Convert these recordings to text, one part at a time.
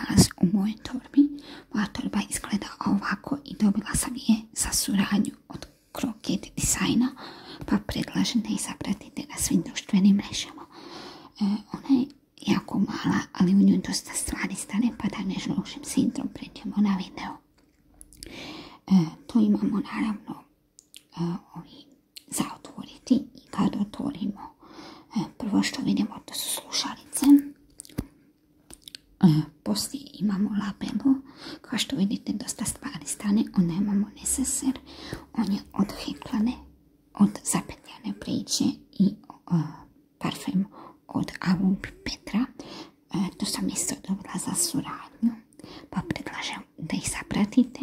nalazi u mojoj torbi. Moja torba izgleda ovako i dobila sam je za suradnju od Crooked Designa, pa predlažem da ih zapratite na svim društvenim mrežama. Ona je jako mala, ali u nju dosta stvari stane, pa da ne žložim s introm, pređemo na video. Tu imamo naravno za otvoriti i kad otvorimo, prvo što vidimo to su slušalice. Poslije imamo labelu, kao što vidite dosta stvari stane, onda imamo neseser, on je od Heklane, od zapetljane priče i parfem od Avon Petra. To sam isto dobila za suradnju, pa predlažem da ih zapratite.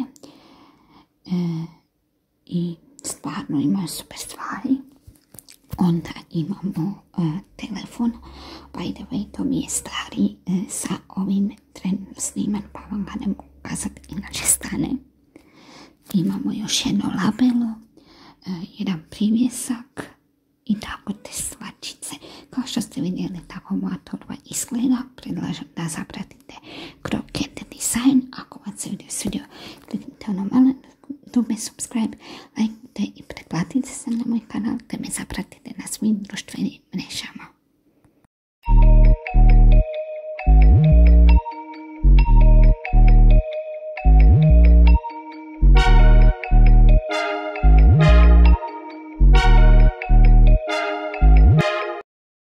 I stvarno imaju super stvari. Onda imamo telefon, by the way, to mi je stari sa ovim trenutno sniman, pa vam ga ne mogu ukazati, inače stane. Imamo još jedno labelo, jedan privjesak i tako te stvarčice. Kao što ste vidjeli, tako moja torba izgleda, predlažem da zapratite